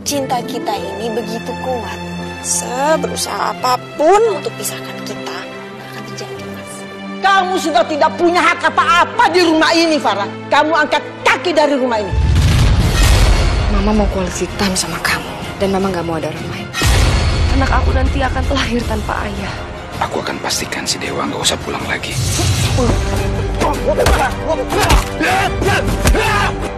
Cinta kita ini begitu kuat. Seberusaha apapun untuk pisahkan kita, gak akan terjadi, Mas. Kamu sudah tidak punya hak apa-apa di rumah ini, Farah. Kamu angkat kaki dari rumah ini. Mama mau quality time sama kamu. Dan Mama gak mau ada orang lain. Anak aku nanti akan terlahir tanpa ayah. Aku akan pastikan si Dewa nggak usah pulang lagi.